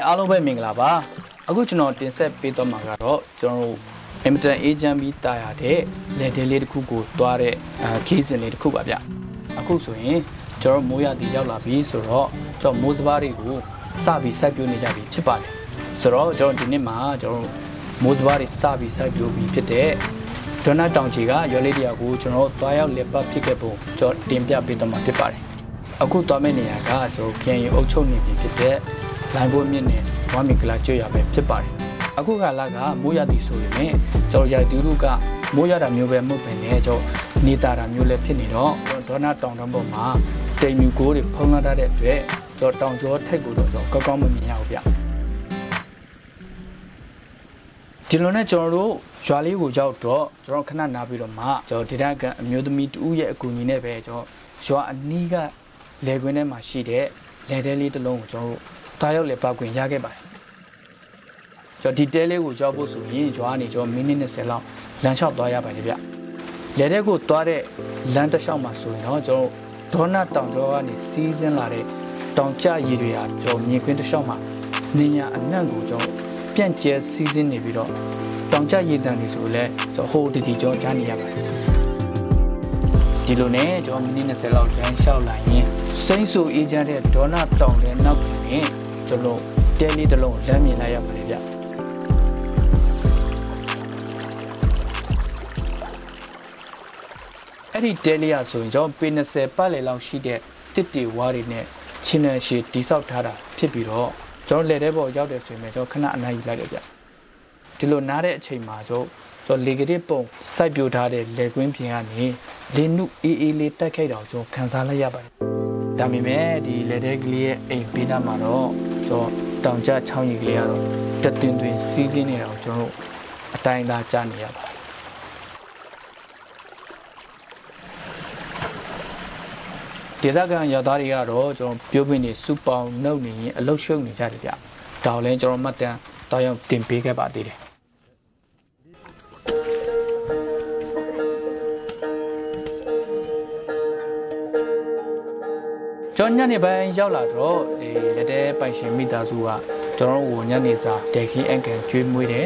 အားလုံးပဲမင်္ဂလာပါအခုကျွန်တော်တင်ဆက်ပေးတော့မှာကတော့ကျွန်တော်အင်မတန်အေဂျင့်ပြီးတာရတဲ့လက်တဲလေးတစ်ခုကိုတွားတဲ့ခီးစဉ်လေးတစ်ခုပါဗျအခုဆိုရင်ကျွန်တော်မိုးရသည်ရောက်လာပြီဆိုတော့ကျွန်တော်မိုးစပါးတွေကိုစပြီးစိုက်ပျိုးနေကြပြီဖြစ်ပါတယ်ဆိုတော့ကျွန်တော်ဒီနေ့မှာကျွန်တော်မိုးစပါးတွေစပြီးစိုက်ပျိုးပြီးဖြစ်တဲ့ဒေါနာတောင်ကြီးကရွာလေးတရားကိုကျွန်တော်တွားရောက်လက်ပတ်ဖြစ်ခဲ့ပုံကျွန်တော်တင်ပြပေးတော့မှာဖြစ်ပါတယ်အခုတွားမယ့်နေရာကကျွန်တော်ခရင်အုပ်ချုပ်နေပြီဖြစ်တဲ့လိုင်းဘိုးမြင့်နဲ့ဝါမီကလာကျွရပဲဖြစ်ပါတယ်အခုကလာကမိုးရသည်ဆိုရင်ကျွန်တော်ရိုက်သူတို့ကမိုးရတာမျိုးပဲမဟုတ်ပဲねကျွန်တော်နေတာတာမျိုးလည်းဖြစ်နေတော့ဒေါနာတောင်တန်းပေါ်မှာစိန်မြူကိုတွေဖုံးလာတဲ့အတွက်ကျွန်တော်တောင်ကျော်ထိတ်ကိုတော့ကျွန်တော်ကောင်းကောင်းမမြင်ရဘူးဗျဒီလိုနဲ့ကျွန်တော်တို့ရွာလေးကိုရောက်တော့ကျွန်တော်ခဏနာပြီးတော့မှကျွန်တော်ဒေတာကအမျိုးသမီးတူရဲ့အကူအညီနဲ့ပဲကျွန်တော်ရွာအနီးကလေကွင်းထဲမှာရှိတဲ့လေတဲလေးတစ်လုံးကိုကျွန်တော်တို့တာရောက်လေပောက်ခွင့်ရခဲ့ပါတယ်ကျွန်တော်ဒီတဲလေးကိုရောက်ဖို့ဆိုရင်ရွာကနေကျွန်တော်မိနစ်20လောက်လမ်းလျှောက်သွားရပါတယ်ဗျလေတဲကိုသွားတဲ့လမ်းတစ်လျှောက်မှာဆိုရင်တော့ကျွန်တော်ဒေါနာတောင်ကျော်ကနေစီးဆင်းလာတဲ့တောင်ကျရည်တွေဟာကျွန်တော်မြင်ကွင်းတစ်လျှောက်မှာနေညာအနှံ့ကိုကျွန်တော်ပြန့်ကျဲစီးဆင်းနေပြီးတော့တောင်ကျရည်တန်တွေဆိုလဲကျွန်တော်ဟိုတီကျွန်တော်ကြားနေရပါတယ်ဒီလိုနဲ့ကျွန်တော်မိနစ်20လောက်လမ်းလျှောက်လာရင်စိမ့်ဆူအေးချမ်းတဲ့ဒေါနာတောင်တဲ့နောက်ပြင်ကျွန်တော်တဲလေးတစ်လုံးလမ်းမြင်လိုက်ရပါတယ်ဗျအဲ့ဒီတဲလေးရဆိုရင်ကျွန်တော်ပေ20ပတ်လည်လောက်ရှိတဲ့တစ်တီဝါးတွေနဲ့ချင်းနှံရှည်တိဆောက်ထားတာဖြစ်ပြီးတော့ကျွန်တော်လက်ထဲပေါ်ရောက်တယ်ဆိုရင်ကျွန်တော်ခဏအနားယူလိုက်တယ်ဗျဒီလိုနားတဲ့အချိန်မှာကျွန်တော်လေကလေးပုံစိုက်ပြိုထားတဲ့လေကွင်းပြင်ကနေလေနုအေးအေးလေးတက်ခဲ့တာကိုကျွန်တော်ခန်းစားလိုက်ရပါတယ်ဒါပေမဲ့ဒီလက်ထဲကလေးရဲ့အိမ်ပေးနာမှာတော့ကျွန်တော်တောင်ကျချောင်းရီကလေးကတော့တက်တွင်တွင်စီးစင်းနေတာကိုကျွန်တော်အတိုင်းသားကြားနေရပါတယ်ဒေသခံရွာသားတွေကတော့ကျွန်တော်ပြောပြနေစူပေါင်နှုတ်နေရင်အလုတ်ရှုပ်နေကြတယ်ဗျဒါကိုလည်းကျွန်တော်မှတ်တမ်းတောက်ရောက်တင်ပေးခဲ့ပါသေးတယ်ကျွန်တော်ညနေပိုင်းရောက်လာတော့ဒီလက်တဲပိုင်ရှင်မိသားစုကကျွန်တော်တို့ညနေစာဒေခီအန်ကန်ကျွေးမွေးတယ်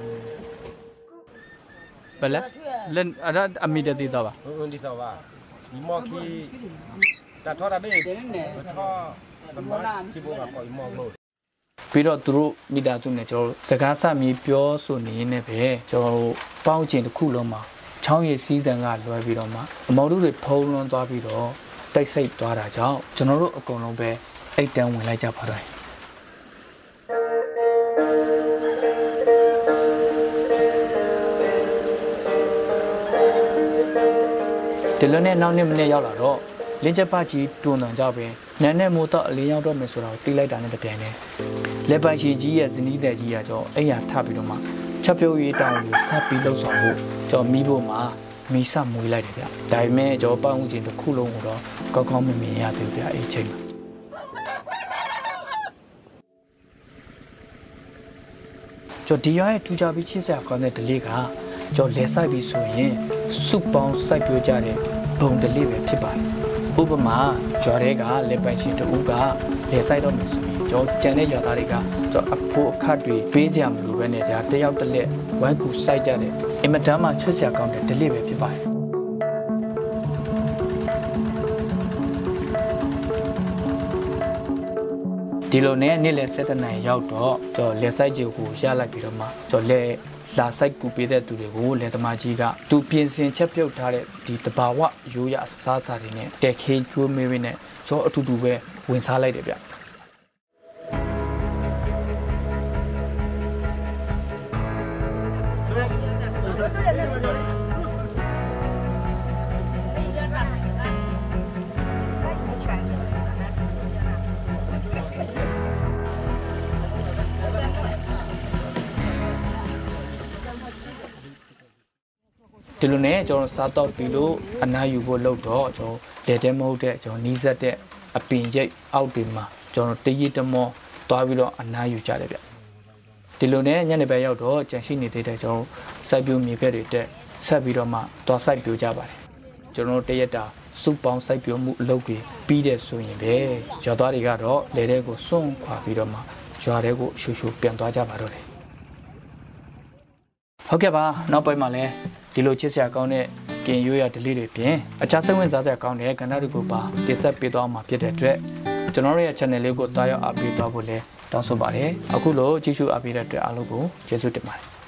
ဘယ်လဲလက်အမီတသေးတော့ပါဒီတော့ပါဒီမော်ခီတာထော်ရဘေးထော်သမတ်ဒီဘောကပေါ်မော်လို့ပြီးတော့သူတို့မိသားစုနဲ့ကျွန်တော်စကားစမြည်ပြောဆိုနေရင်းနဲ့ပဲကျွန်တော်တို့ပေါင်းကျင်တစ်ခုလုံးမှာချောင်းရည်စီးတန်ကလွှဲပြီးတော့မှအမော်တို့တွေဖုံးလွှမ်းသွားပြီးတော့တိုက်ဆိတ်သွားတာကြောင့်ကျွန်တော်တို့အကုန်လုံးပဲအိတ်တန်းဝင်လိုက်ကြပါတော့ဒီလိုနဲ့နောက်နေ့မနေ့ရောက်လာတော့လင်းချက်ပကြီးတွန်းတန်ကြပဲနန်းနဲ့မိုးတော့အလင်းရောက်တော့မယ်ဆိုတော့တီးလိုက်တာနဲ့တပြိုင်တည်းလက်ပိုင်ရှင်ကြီးရဲ့ဇနီးတဲ့ကြီးကကြောအိယာထပြီးတော့မှချက်ပြုတ်ရေးတောင်းကိုဆက်ပြီးလှုပ်ဆောင်ဖို့ကြောမိဖို့မှာမီးစမွေးလိုက်တယ်ဗျဒါပေမဲ့ကြောပတ်ဝန်းကျင်တစ်ခုလုံးကိုတော့ကောင်းကောင်းမမြင်ရသေးဗျအဲ့ချိန်မှာကြောဒီရရဲ့ထူကြပြီးချစ်စရာကောင်းတဲ့ဒလေးကကြောလဲဆိုင်ပြီးဆိုရင်စုပေါင်းစိုက်ပြကြတဲ့ဘုံဒလေးပဲဖြစ်ပါတယ်ဥပမာကျွားတွေကလက်ပိုင်ရှင်တူကလဲဆိုင်တော့မယ်ဆိုရင်ကြောကြံတဲ့ရွာသားတွေကကြောအဖို့အခတ်တွေပေးကြမလို့ပဲနဲ့ဒါတယောက်တစ်လက်ဝိုင်းကူစိုက်ကြတဲ့အင်မတန်မှချစ်စရာကောင်းတဲ့ဒလေးပဲဖြစ်ပါတယ်ဒီလိုနဲ့နေ့လယ်7 နာရီရောက်တော့ကျွန်တော်လက်ဆိုင်ကြီးကိုရလိုက်ပြီးတော့မှကျွန်တော်လက်လာဆိုင်ကူပေးတဲ့သူတွေကိုလက်သမားကြီးကသူပြင်ဆင်ချက်ပြုတ်ထားတဲ့ဒီတဘာဝရိုးရအစားအစာတွေနဲ့တက်ခင်းကျွေးမေးနဲ့ကျွန်တော်အထူးတူပဲဝင်စားလိုက်တယ်ဗျဒီလိုနဲ့ကျွန်တော်စားတော့ပြီးလို့အနားယူဖို့လုပ်တော့ကျွန်တော်လက်တဲမဟုတ်တဲ့ကျွန်တော်နီးစက်တဲ့အပင်ရိပ်အောက်တွေမှာကျွန်တော်တရီတမောသွားပြီးတော့အနားယူကြတယ်ဗျဒီလိုနဲ့ညနေပဲရောက်တော့ကြံရှိနေသေးတဲ့ကျွန်တော်စိုက်ပျိုးမြေဖက်တွေတက်ဆက်ပြီးတော့မှသွားစိုက်ပျိုးကြပါတယ်ကျွန်တော်တရက်တာစုပေါင်းစိုက်ပျိုးမှုအလုပ်တွေပြီးတဲ့ဆိုရင်ပဲရွာသားတွေကတော့လေတဲ့ကိုစွန့်ခွာပြီးတော့မှရွာတွေကိုရှူရှူပြန်သွားကြပါတော့တယ်ဟုတ်ကဲ့ပါနောက်ပိုင်းမှာလည်းဒီလိုချစ်စရာကောင်းတဲ့ကင်ရိုးရဒလေးတွေပြင်အခြားစိတ်ဝင်စားစရာကောင်းတဲ့ကဏ္ဍတွေကိုပါတင်ဆက်ပေးသွားမှာဖြစ်တဲ့အတွက်ကျွန်တော်တို့ရဲ့ channel လေးကိုတားရောက်အားပေးသွားဖို့လည်းတောင်းဆိုပါတယ်အခုလိုကြည့်ရှုအားပေးတဲ့အတွက်အားလုံးကိုကျေးဇူးတင်ပါတယ်